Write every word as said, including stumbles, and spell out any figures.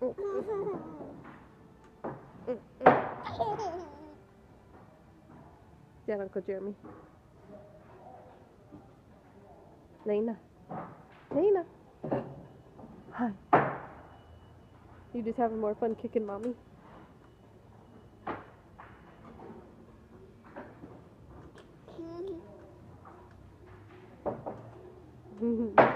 Yeah, Uncle Jeremy. Lena. Lena. Hi. You just having more fun kicking mommy? Mm-hmm.